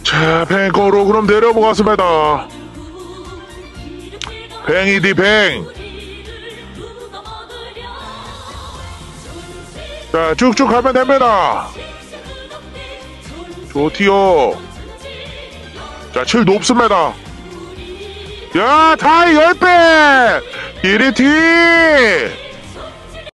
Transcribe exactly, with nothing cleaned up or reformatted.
자, 뱅거로 그럼 내려보겠습니다. 뱅이디 뱅. 자, 쭉쭉 가면 됩니다. 좋디요. 자, 칠 높습니다. 야, 타이 열 배! 이리티!